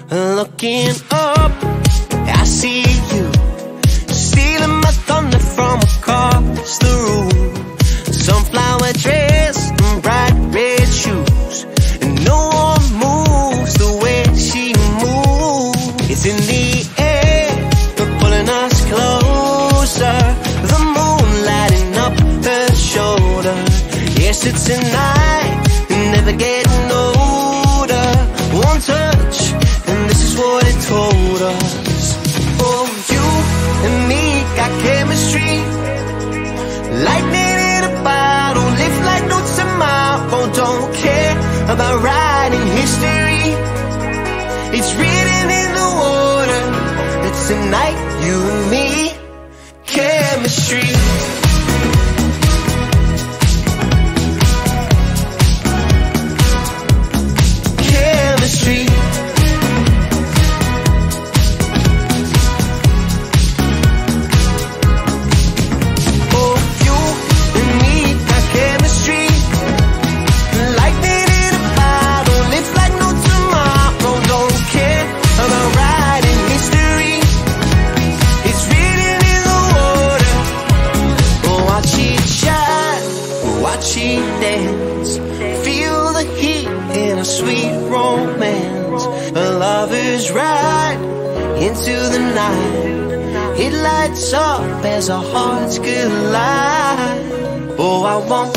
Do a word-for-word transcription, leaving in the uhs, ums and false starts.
Looking up, I see you stealing my thunder from across the room. Sunflower dress and bright red shoes, and no one moves the way she moves. It's in the air, but pulling us closer. The moon lighting up her shoulder. Yes, it's tonight, never getting older. One touch, and this is what it told us. Oh, you and me got chemistry, lightning in a bottle, live like no tomorrow. Don't care about writing history, it's written in the water. It's tonight, you and me, chemistry. Chemistry. Dance, feel the heat in a sweet romance. A lover's ride into the night, it lights up as our hearts collide. Oh, I want